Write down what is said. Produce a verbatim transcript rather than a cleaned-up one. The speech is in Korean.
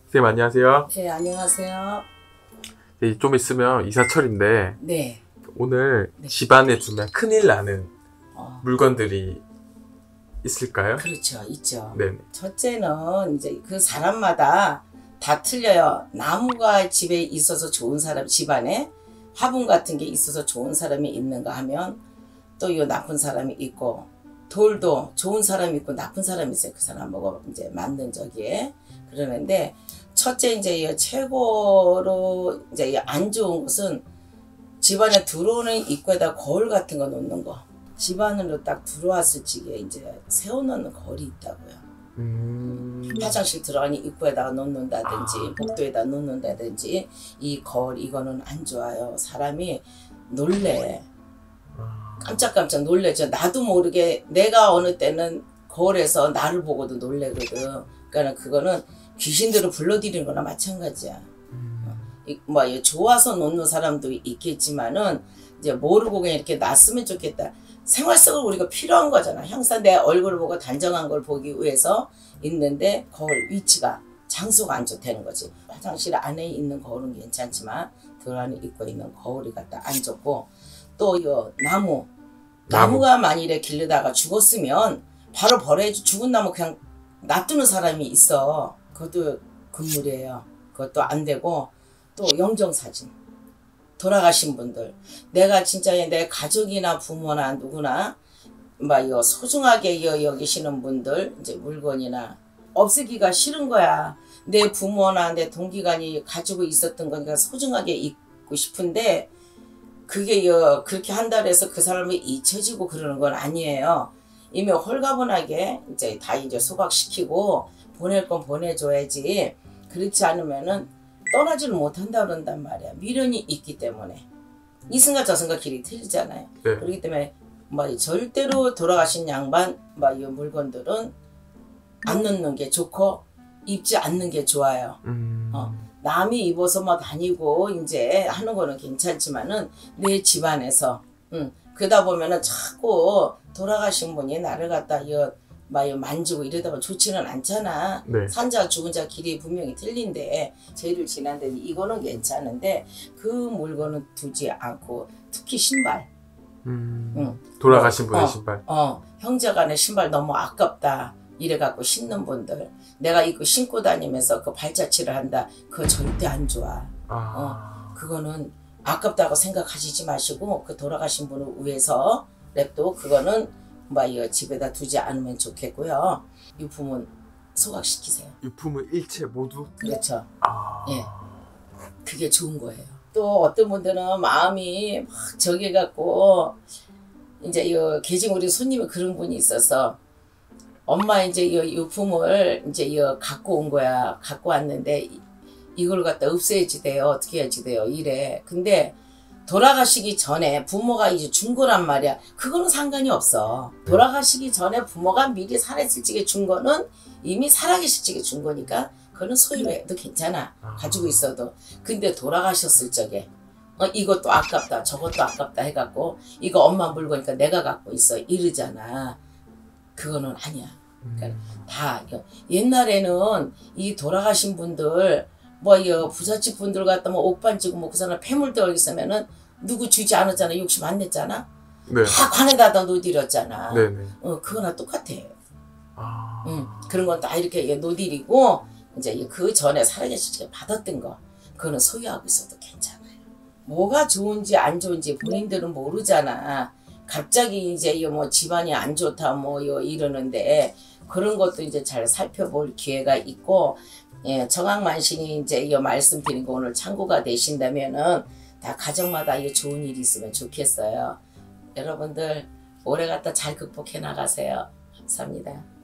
선생님 안녕하세요. 네, 안녕하세요. 네, 좀 있으면 이사철인데 네. 오늘 네. 집안에 두면 큰일 나는 어, 물건들이 있을까요? 그렇죠. 있죠. 네. 첫째는 이제 그 사람마다 다 틀려요. 나무가 집에 있어서 좋은 사람, 집안에 화분 같은 게 있어서 좋은 사람이 있는가 하면 또 이 나쁜 사람이 있고, 돌도 좋은 사람이 있고 나쁜 사람이 있어요. 그 사람하고 이제 맞는 저기에. 그러는데 첫째 이제 이 최고로 이제 안 좋은 것은 집안에 들어오는 입구에다 거울 같은 거 놓는 거. 집 안으로 딱 들어왔을 적에 이제 세워놓는 거울이 있다고요. 음... 화장실 들어가니 입구에다가 놓는다든지 아. 복도에다 놓는다든지 이 거울 이거는 안 좋아요. 사람이 놀래. 깜짝깜짝 놀래죠. 나도 모르게 내가 어느 때는 거울에서 나를 보고도 놀래거든. 그러니까 그거는 귀신들을 불러들이는 거나 마찬가지야. 음. 뭐 좋아서 놓는 사람도 있겠지만은 이제 모르고 그냥 이렇게 놨으면 좋겠다. 생활 속으로 우리가 필요한 거잖아. 항상 내 얼굴을 보고 단정한 걸 보기 위해서 있는데 거울 위치가 장소가 안 좋다는 거지. 화장실 안에 있는 거울은 괜찮지만 들 안에 입고 있는 거울이 갖다 안 좋고, 또 이 나무, 나무가 만일에 길르다가 죽었으면 바로 버려야지. 죽은 나무 그냥 놔두는 사람이 있어. 그것도 금물이에요. 그것도 안 되고, 또 영정사진. 돌아가신 분들, 내가 진짜 내 가족이나 부모나 누구나 막 소중하게 여기시는 분들, 이제 물건이나 없애기가 싫은 거야. 내 부모나 내 동기간이 가지고 있었던 거니까 소중하게 있고 싶은데, 그게 그렇게 한다고 해서 그 사람이 잊혀지고 그러는 건 아니에요. 이미 홀가분하게 이제 다 이제 소각시키고 보낼 건 보내줘야지. 그렇지 않으면은 떠나지를 못한다 그런단 말이야. 미련이 있기 때문에. 이승과 저승과 길이 틀리잖아요. 네. 그렇기 때문에 뭐 절대로 돌아가신 양반 뭐 이 물건들은 안 넣는 게 좋고 입지 않는 게 좋아요. 음... 어, 남이 입어서 뭐 다니고 이제 하는 거는 괜찮지만은 내 집안에서 음, 그러다 보면은 자꾸 돌아가신 분이 나를 갖다 이 막 만지고 이러다 보면 좋지는 않잖아. 네. 산자 죽은 자 길이 분명히 틀린데 죄를 지난 데는 이거는 괜찮은데 그 물건은 두지 않고, 특히 신발. 음, 응. 돌아가신 분의 어, 신발. 어, 형제간의 신발 너무 아깝다. 이래갖고 신는 분들, 내가 이거 신고 다니면서 그 발자취를 한다. 그거 절대 안 좋아. 아... 어, 그거는 아깝다고 생각하시지 마시고 그 돌아가신 분을 위해서 랩도 그거는 뭐 집에다 두지 않으면 좋겠고요. 유품은 소각시키세요. 유품은 일체 모두? 그렇죠. 아... 예, 그게 좋은 거예요. 또 어떤 분들은 마음이 막 저기 갖고 이제 이 계정 우리 손님이 그런 분이 있어서 엄마 이제 이 유품을 이제 이 갖고 온 거야. 갖고 왔는데 이걸 갖다 없애야지 돼요. 어떻게 해야지 돼요. 이래. 근데 돌아가시기 전에 부모가 이제 준 거란 말이야. 그거는 상관이 없어. 돌아가시기 전에 부모가 미리 살아있을 적에 준 거는 이미 살아계실 적에 준 거니까 그거는 소유로 해도 괜찮아. 가지고 있어도. 근데 돌아가셨을 적에 어, 이것도 아깝다 저것도 아깝다 해갖고 이거 엄마 물건이니까 내가 갖고 있어 이러잖아. 그거는 아니야. 그러니까 다 옛날에는 이 돌아가신 분들 뭐 이 부잣집 분들 갖다 뭐 옥반지고 뭐 그 사람 폐물대 얼기 쓰면은 누구 주지 않았잖아. 욕심 안 냈잖아. 네. 다 관에다가 놓들였잖아. 네네. 어, 그거나 똑같아. 아... 응, 그런 건 다 이렇게 놓들이고 이제 그 전에 살아계실 때 받았던 거 그거는 소유하고 있어도 괜찮아요. 뭐가 좋은지 안 좋은지 본인들은 모르잖아. 갑자기 이제 뭐 집안이 안 좋다 뭐 이러는데 그런 것도 이제 잘 살펴볼 기회가 있고, 예, 정황만신이 이제 이 말씀드린 거 오늘 참고가 되신다면은 다 가정마다 이 좋은 일이 있으면 좋겠어요. 여러분들 올해 갖다 잘 극복해 나가세요. 감사합니다.